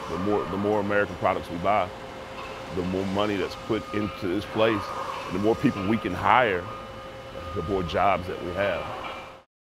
The more American products we buy, the more money that's put into this place, and the more people we can hire, the more jobs that we have.